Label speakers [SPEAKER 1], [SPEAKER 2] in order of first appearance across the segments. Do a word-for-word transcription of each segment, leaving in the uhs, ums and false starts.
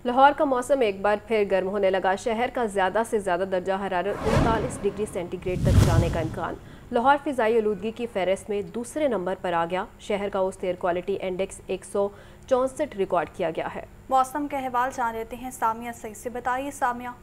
[SPEAKER 1] लाहौर का मौसम एक बार फिर गर्म होने लगा। शहर का ज़्यादा से ज़्यादा दर्जा हरारत उनतालीस डिग्री सेंटीग्रेड तक जाने का इम्कान। लाहौर फ़िज़ाई आलूदगी की फहरिस्त में दूसरे नंबर पर आ गया। शहर का औसत एयर क्वालिटी इंडेक्स एक सौ चौंसठ रिकॉर्ड किया गया है।
[SPEAKER 2] मौसम के अहवाल जान लेते हैं सामिया सही से। बताइए सामिया।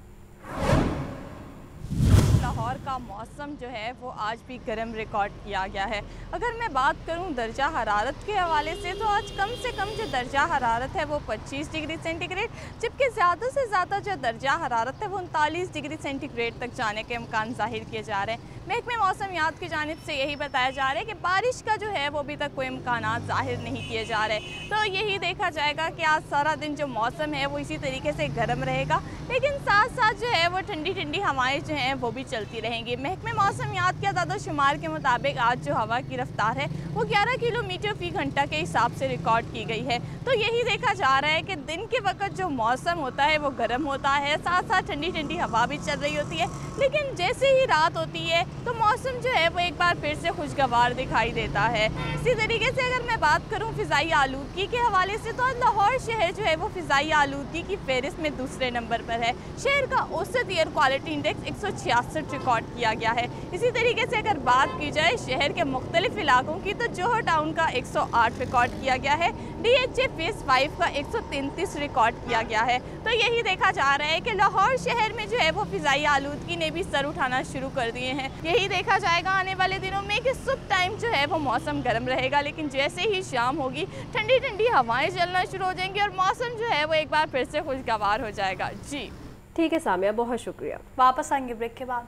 [SPEAKER 3] लाहौर का मौसम जो है वो आज भी गर्म रिकॉर्ड किया गया है। अगर मैं बात करूं दर्जा हरारत के हवाले से तो आज कम से कम जो दर्जा हरारत है वो पच्चीस डिग्री सेंटीग्रेड, जबकि ज़्यादा से ज़्यादा जो दर्जा हरारत है वो उनतालीस डिग्री सेंटीग्रेड तक जाने के इम्कान जाहिर किए जा रहे हैं। महकमे मौसमियात की जानिब से यही बताया जा रहा है कि बारिश का जो है वो अभी तक कोई इम्कान जाहिर नहीं किए जा रहे। तो यही देखा जाएगा कि आज सारा दिन जो मौसम है वो इसी तरीके से गर्म रहेगा, लेकिन साथ साथ जो है वो ठंडी ठंडी हवाएं जो हैं वो भी चलती रहेंगी। महकमे मौसमियात के अदाद शुमार के मुताबिक आज जो हवा की रफ्तार है वो ग्यारह किलोमीटर फी घंटा के हिसाब से रिकॉर्ड की गई है। तो यही देखा जा रहा है कि दिन के वक्त जो मौसम होता है वो गर्म होता है, साथ साथ ठंडी ठंडी हवा भी चल रही होती है, लेकिन जैसे ही रात होती है तो मौसम जो है वो एक बार फिर से खुशगवार दिखाई देता है। इसी तरीके से अगर मैं बात करूँ फ़िज़ाई आलूदगी के हवाले से तो लाहौर शहर जो है वो फ़िज़ाई आलूदगी की फहरिस्त में दूसरे नंबर पर है। शहर का औसत एयर क्वालिटी इंडेक्स एक सौ छियासठ रिकॉर्ड किया गया है। इसी तरीके से अगर बात की जाए शहर के मुख्तलिफ इलाकों की तो जोहर टाउन का एक सौ आठ रिकॉर्ड किया गया है, D H A phase five का एक सौ तैंतीस रिकॉर्ड किया गया है। तो यही देखा जा रहा है कि लाहौर शहर में जो है वो फ़िज़ाई आलूदगी ने भी सर उठाना शुरू कर दिए हैं। यही देखा जाएगा आने वाले दिनों में कि सुबह टाइम जो है वो मौसम गर्म रहेगा, लेकिन जैसे ही शाम होगी ठंडी ठंडी हवाएं चलना शुरू हो जाएंगी और मौसम जो है वो एक बार फिर से खुशगवार हो जाएगा। जी
[SPEAKER 1] ठीक है सामिया, बहुत शुक्रिया।
[SPEAKER 2] वापस आएंगे ब्रेक के बाद।